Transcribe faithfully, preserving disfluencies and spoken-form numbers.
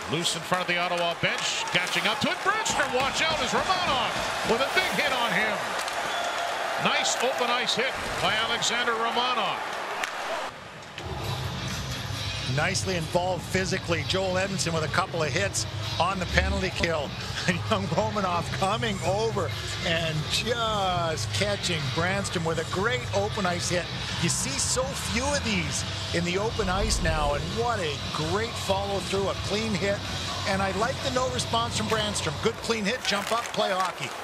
Loose in front of the Ottawa bench, catching up to it. Brandstrom, watch out as Romanov with a big hit on him. Nice open ice hit by Alexander Romanov. Nicely involved physically. Joel Edmondson with a couple of hits on the penalty kill. And young Romanov coming over and just catching Brandstrom with a great open ice hit. You see so few of these in the open ice now, and what a great follow through, a clean hit. And I like the no response from Brandstrom. Good clean hit, jump up, play hockey.